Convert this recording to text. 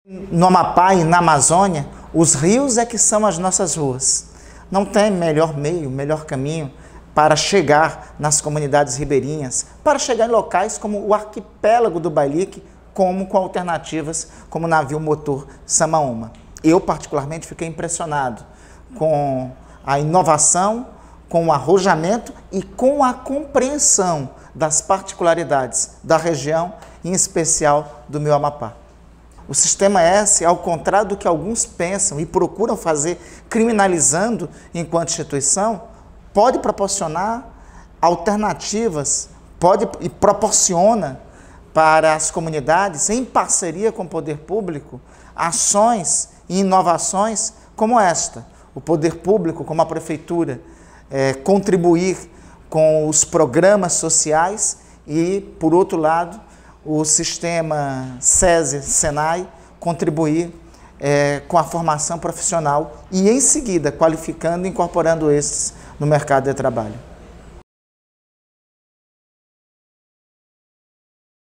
No Amapá e na Amazônia, os rios é que são as nossas ruas. Não tem melhor meio, melhor caminho para chegar nas comunidades ribeirinhas, para chegar em locais como o arquipélago do Bailique, como com alternativas como o navio motor Samaúma. Eu, particularmente, fiquei impressionado com a inovação, com o arrojamento e com a compreensão das particularidades da região, em especial do meu Amapá. O Sistema S, ao contrário do que alguns pensam e procuram fazer criminalizando enquanto instituição, pode proporcionar alternativas, e proporciona para as comunidades, em parceria com o poder público, ações e inovações como esta. O poder público, como a prefeitura, contribuir com os programas sociais e, por outro lado, o sistema SESI, SENAI, contribuir com a formação profissional e, em seguida, qualificando e incorporando estes no mercado de trabalho.